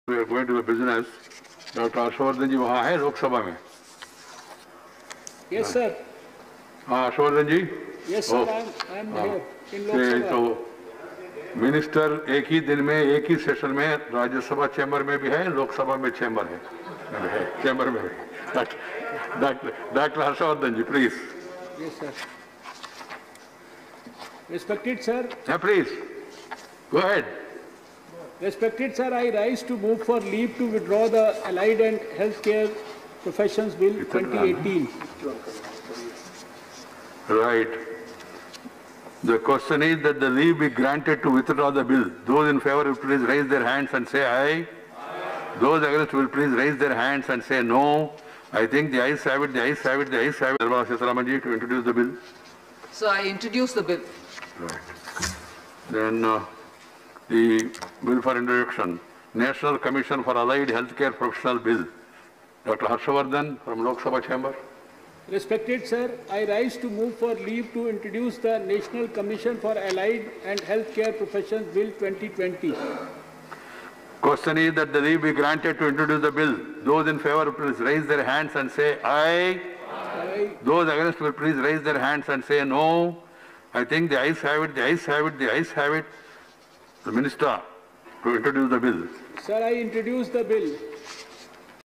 We are going to the business. Doctor Harshvardhan ji वहाँ है लोकसभा में? Yes, sir. हाँ हर्षवर्धन जी. Yes, sir. I am here in Lok Sabha. तो मिनिस्टर एक ही दिन में एक ही सेशन में राज्यसभा चैम्बर में भी है, लोकसभा में चैम्बर है, चैम्बर में. Doctor Harshvardhan ji, please. Yes, sir. Respected sir. Yeah, please. Go ahead. Respected sir, I rise to move for leave to withdraw the Allied and Healthcare Professions Bill 2018. Right. The question is that the leave be granted to withdraw the bill. Those in favor will please raise their hands and say aye. Those against will please raise their hands and say no. I think the ayes have it, the ayes have it, the ayes have it. Nirmala Sitharaman ji to introduce the bill. So I introduce the bill. Right. Then the bill for introduction, National Commission for Allied Healthcare Professional Bill. Dr. Harshavardhan from Lok Sabha Chamber. Respected sir, I rise to move for leave to introduce the National Commission for Allied and Healthcare Professions Bill 2020. Question is that the leave be granted to introduce the bill. Those in favor please raise their hands and say aye. Aye. Those against will please raise their hands and say no. I think the ayes have it, the ayes have it, the ayes have it. The Minister to introduce the bill. Sir, I introduce the bill.